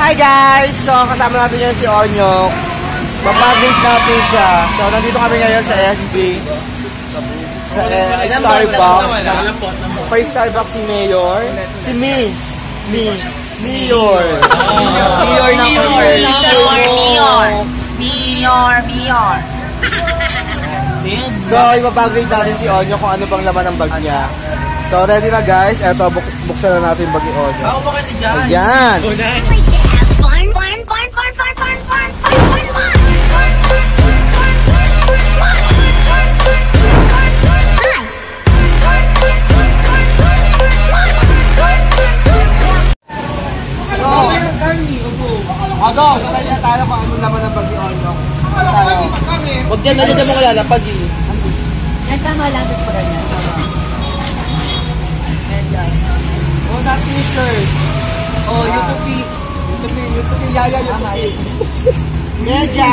Hi guys! So kasama natin yun si Onyok. Mapag-date natin siya. So nandito kami ngayon sa SB. Sa Starbucks. Pa Starbucks si Mayor. Si Miss. Mayor. Mayor. So ipapag-date natin si Onyok kung ano bang laman ng bag niya. So ready na guys. Eto buksan na natin bag ni Onyok. Ako bakit dyan? Ayan. Go, start na tayo kung anong laman ng bag ni Onyok. Huwag dyan, nandiyan mo kalalapag eh. Yan, tama lang. Tapos pa ganyan. Oh, na t-shirt. Oh, Yutupi, Yaya, Yutupi. Medya.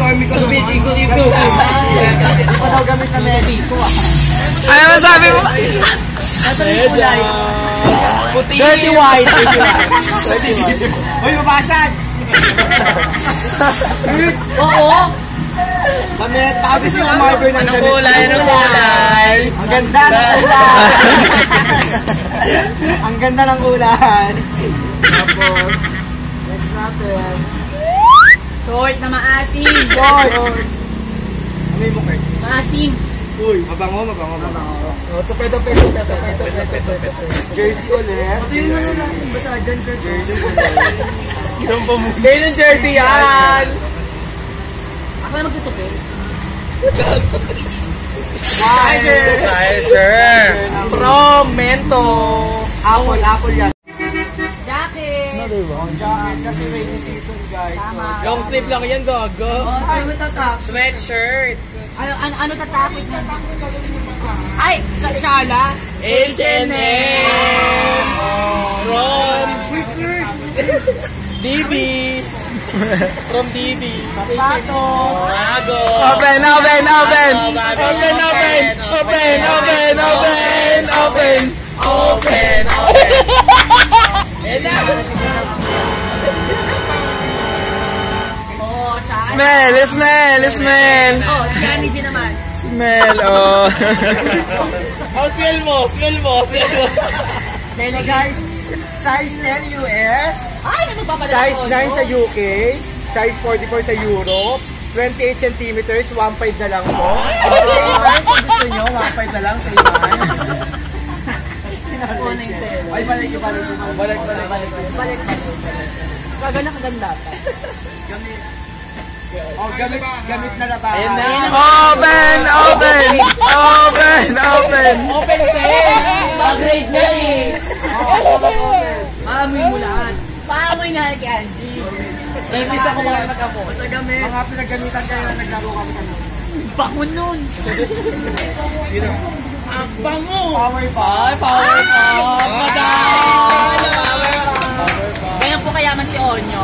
Ito daw gamit na medya. Ano masabi mo? Medya. Puti. Dirty white. Uy, mabasag. Oo. Damit, baka gusto yung marber ng Anong kulay? Ang ganda ng kulay. Ang ganda ng kulay. Tapos, next natin. Short na maasim. Short. Ano mo kayo? Maasim. Uy, mabango. Tope. Jersey ulit. Pati yun na lang. Basta dyan ka. Jersey ulit. Ginampa mo. Ngayon yung jersey yan. Ako na magtutupi. Sure. From Mento. Apple yan. Jacket. Jacket kasi rainy season guys. Tama. Long sleeve lang yan, gago. Sweatshirt. Ano tatapit na? Ay, shala. H&M. From DB. From DB. Sapatos. Bago. Open. Oh, shala. Smell. Oh, si Annie G naman. Smell, oh. Smell mo. Then guys, size 10 US, Ay, ano pa pala? size 9 sa UK, size 44 sa Europe, 28 centimeters, 1.5 na lang po. Kung gusto nyo, 1.5 na lang sa iman. Ay, balik. Kaganda. Oh, gamit na labahan. Ayan na. Open. Mag-grade na eh. Maamoy mo lahat. Paamoy na kay Angie. Imbis ako mga nagkamo. Mga pinagamitan kayo na naglaro kami kanina. Bango nun. Ang bango. Power pa. Power pop. Madami. Ganyan po kayaman si Onyo.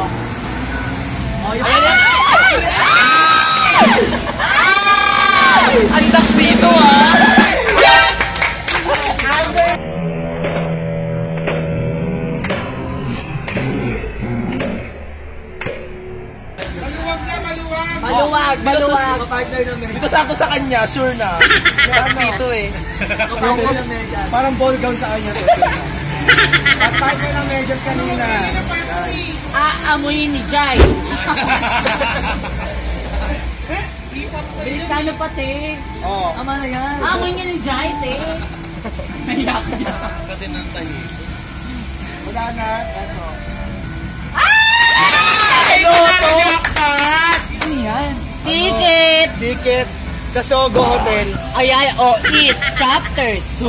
Ang tax dito ah. Maluwag. Dito sakto sa kanya, sure na. Tax dito eh. Parang ball gown sa kanya to. At partner ng medyas kanina. Aamuyin ni Jai. Bilis ka na pati. Oh. Tama na yan. Aamuyin niya ni Jai, te. Nahiyak niya. Kasi nang tahi. Wala na. Eto. Ano yan? Ticket. Sa Sogo Hotel. Ayan, eat. Chapter 2.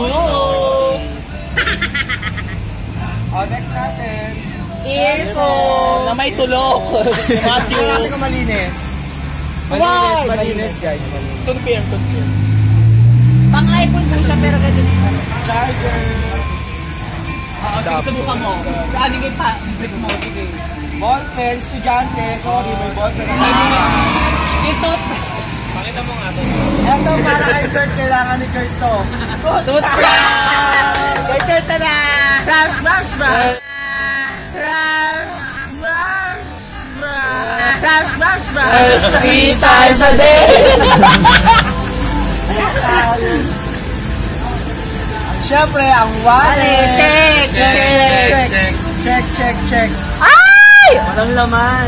Next natin. Earphone. Na may tulok. Matthew. Tingnan natin kung malinis. Malinis guys. Compare. Pang iPhone po siya pero ganun. Charger. Sige, subukan mo. Lagi kayo pa. Break mo. Sige. Ballpen, estudyante. Sorry, may ballpen. Ito. Pakita mo nga ito. Ito para kay Kurt. Kailangan ni Kurt to. Ito na. Rush. 3 times a day. Siyempre, ang wallet. Check. Ay! Walang laman.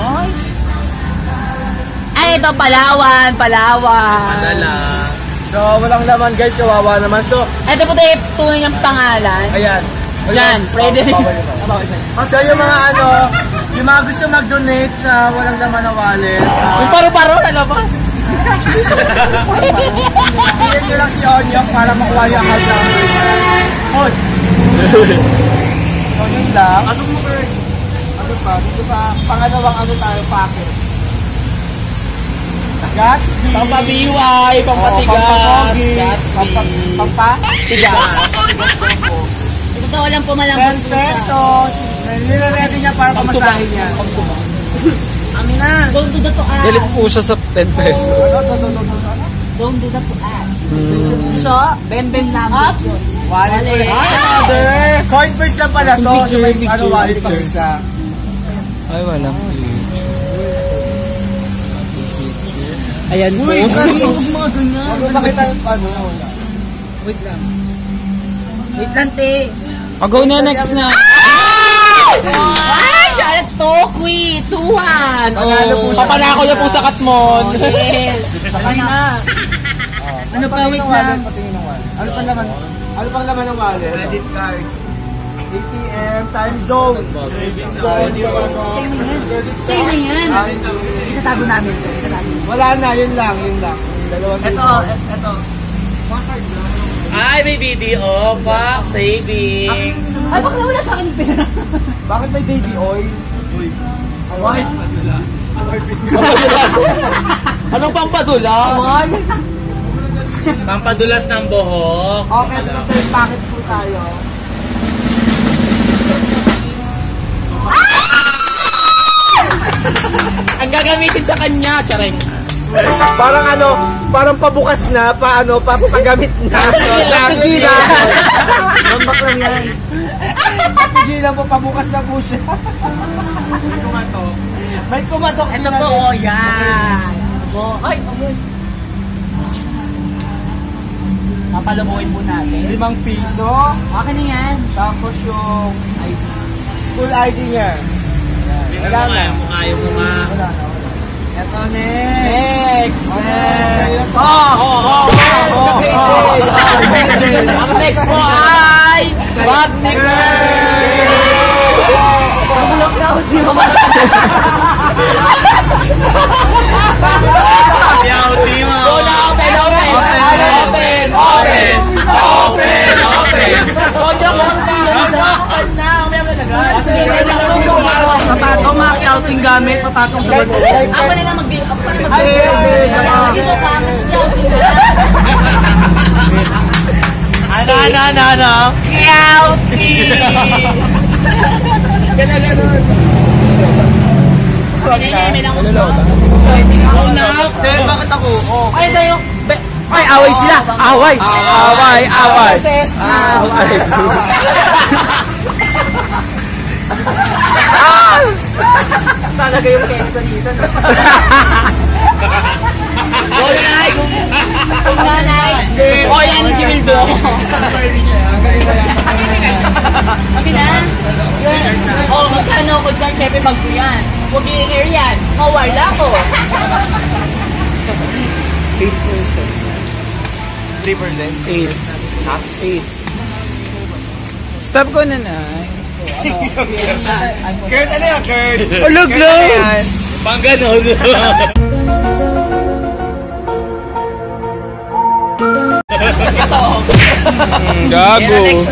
Ay, ito, Palawan. Madala. So, walang laman guys, kawawa naman. So, Ito po tayo tunay niyang pangalan. ayan. Diyan, pwede. So, yung mga yung mga gusto mag-donate sa walang laman na wallet, Yung paru-paro na labas. PM nyo lang si Onyok para makuha yung account number. Hoy! So, yun lang. Asok mo, Kurt. Ano pa? Dito sa pangalawang tayo, packet. Gatsby. Pampabiway, pampatigas. Pampapogi. Gatsby. Pampatigas. Ito daw lang po 10 malambot po siya. pesos. Nire-ready niya para pamasahin niya. Amin na. Don't do that to us. Galit po siya sa 10 pesos. Don't do that to us. So, Ben language yun. Wallet. Another. Coin purse lang pala to. So, may wallet pa isa. Ay, walang Ayan po. Uy, mga ganyan. Huwag mo makita yung Wait lang, te. Go na, next na. Ay, Charlotte Tokwi. 2-1. Panalo po siya. Papalako niya po sa katmon. Yes. Sakay na. Ano pa, wait lang. Patingin ng wallet. Ano pang laman? Ano pang laman ng wallet? Credit card. ATM, time zone. Sa'yo na yan. Itatago namin ito. Wala na, yun lang. Dalawang Ito. Ay, may video. Pack saving. Ay, bakit wala sa akin yung pera? Bakit may baby oil? What? Anong pampadulas? Pampadulas ng buhok. Okay, ito packet po tayo. Ang gagamitin sa kanya, charing. Parang pabukas na, pagamit na. Napigilan. Mambak lang yan. Napigilan po, pabukas na po siya. May kumatok. Ito po, oh, yan. Ay, amoy. Papalamuin po natin. 5 piso. Okay na yan. Tapos yung school ID niya. Wala na. Mukha. Wala na. Ito next. Next. Ang next po ay Bad Pagulok na ako, di mo ba? Go na, open. Papatong mga outing gamit, papatong sa bag. Ako na lang mag-bill. Ako na lang mag-bill. Dito pa, kasi outing na. Ano? Outing! Ganun. May lang ulo. Go na. Bakit ako? Ay, sa'yo. Ay, away sila. Away. Talaga yung kento dito. Go na, Nay. Nanay. O, yan yung Jimildo. Kami na. Oh, magkano ako dyan, syempre mag yan. Huwag i-air yan. Mawala ko. 3%. 8. Half 8. Stop ko na, Nay. Kurt, ano yan, Kurt? Look, clothes! Pang ganon. Gago. Next.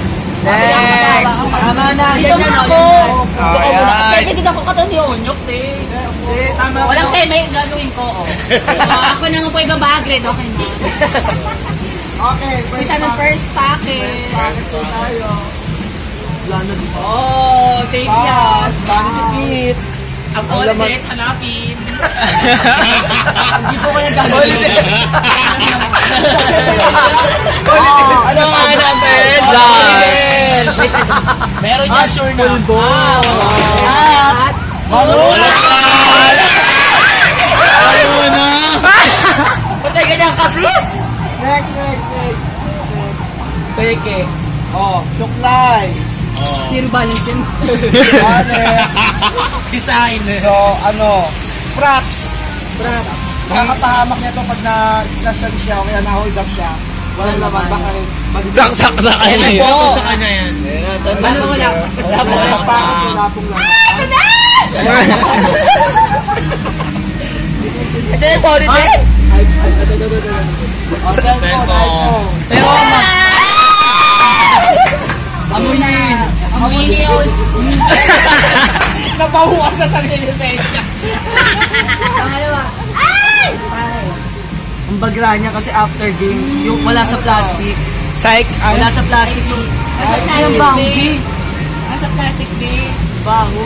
Tama na. Dito Yan, ako. Ayan. Syempre dito ako kato ni Onyok, te. Tama. Walang tema yung gagawin ko, oh. Ako naman po ibabagrid, okay na. Okay, Isa ng first packet. packet po tayo. Oh, safe yan. Vanity kit. Ang holiday, hanapin. Hindi po kaya gagawin. Ano nga natin? Vlog. Meron niya sure na. Pulbo. At, Mamula. Peke. Oh, suklay. Zero balance yun. Wallet. Design. So, props. Makakapahamak niya to pag na-slashan siya o kaya na-hold up siya. Walang naman, baka Sak sa kanya yun. Sa kanya yan. Ano wala? wala pa. Wala pong lang. Ito yung politics. Pero, amuyin. Amuyin yun. Napahuwan sa sarili ni Pecha. Pangalawa. Ay! Ang bagra niya kasi after game, yung wala sa plastic. Psych. Wala sa plastic yung... Yung bango, B. Nasa plastic din. Bango.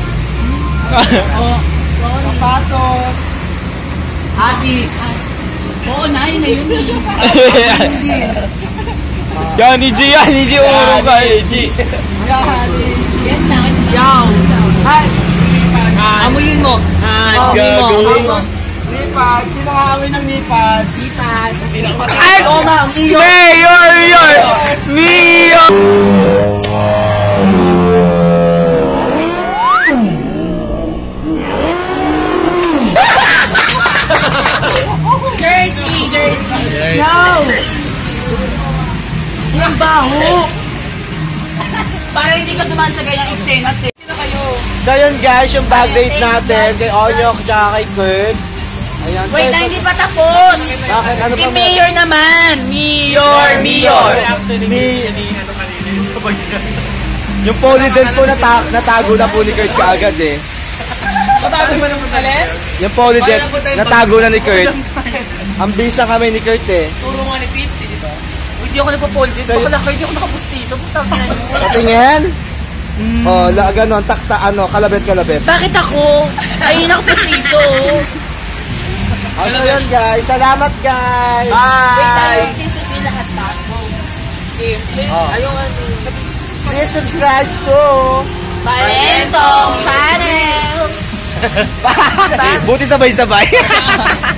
Sapatos. Asics. Oo na, yun na yun eh. Yan, ni G yan. Ni G uro ka. Ni G. Yan na. Yaw. Ay! Amuyin mo. Gagawin. Lipad. Sino kaamoy ng lipad? Lipad. Ay! Oo nga, Mio. Mayor! Mio! Jersey. Yaw! Yung baho. Para hindi ka dumaan sa ganyang eksena. So yun guys, yung bag rate natin kay Onyok tsaka kay Kurt. Ayan. Wait lang, hindi pa tapos. Bakit? Ano Kay pa Mayor naman. Mayor. Yung polydent po natago na po ni Kurt kaagad eh. Matago mo naman ulit? Yung polydent natago na ni Kurt. Ang bilis na kami ni Kurt eh. Turo nga ni Pipsi, di ba? Hindi ako nagpo-politis. Sa'yo- Baka hindi ako nakapustiso. Putang na yun. Patingin. Oh, ganon, takta, kalabit. Bakit ako? Ay, nakapustiso. So yun guys, salamat guys. Wait lang, kiss us lahat na. Ayun ano. Please subscribe to Palentong Channel. Buti sabay-sabay.